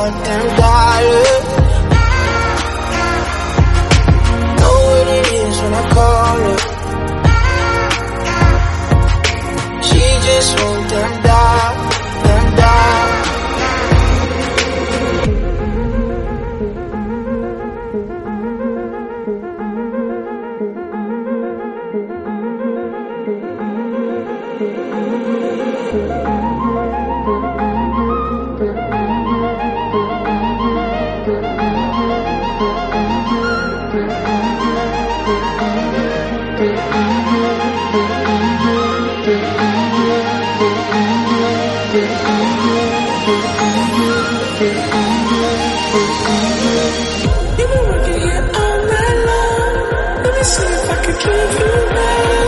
want them dollars. Know what it is when I call her. She just want them dollars, them dollars. You've been working here all night long. Let me see if I can keep you right.